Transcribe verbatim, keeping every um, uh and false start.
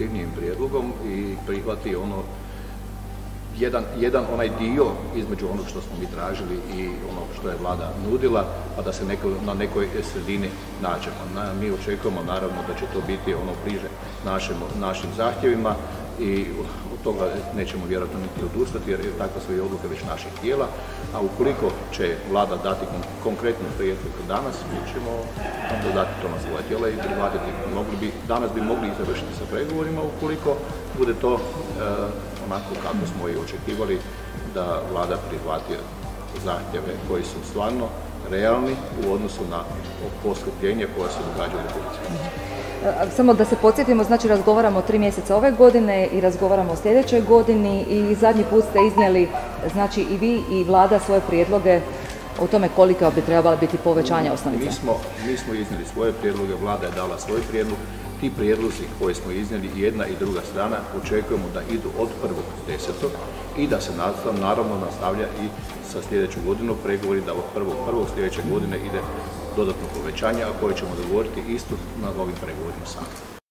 konstruktivnijim prijedlogom i prihvati ono Jedan, jedan onaj dio između onog što smo mi tražili i ono što je vlada nudila, pa da se neko, na nekoj sredini nađemo. Na, mi očekujemo naravno da će to biti ono bliže našim, našim zahtjevima i od toga nećemo vjerojatno niti odustati jer je takva su i odluke već naših tijela, a ukoliko će vlada dati kon, konkretnu prijedlog danas, mi ćemo onda dati to na svoje tijela i prihvatiti. Mogli bi, danas bi mogli i završiti sa pregovorima ukoliko bude to e, onako kako smo i očekivali da vlada prihvati zahtjeve koji su stvarno realni u odnosu na poskupljenje koja se događa u Republici. Samo da se podsjetimo, znači razgovaramo tri mjeseca ove godine i razgovaramo o sljedećoj godini i zadnji put ste iznijeli, znači i vi i vlada svoje prijedloge o tome koliko bi trebala biti povećanja osnovice. Mi smo, mi smo iznijeli svoje prijedloge, vlada je dala svoj prijedlog. Ti prijedlozi koje smo iznijeli, jedna i druga strana, očekujemo da idu od prvog desetog i da se naravno nastavlja i sa sljedeću godinu pregovori, da od prvog prvog sljedeće godine ide dodatno povećanje, a koje ćemo dogovoriti isto na ovim pregovorima sami.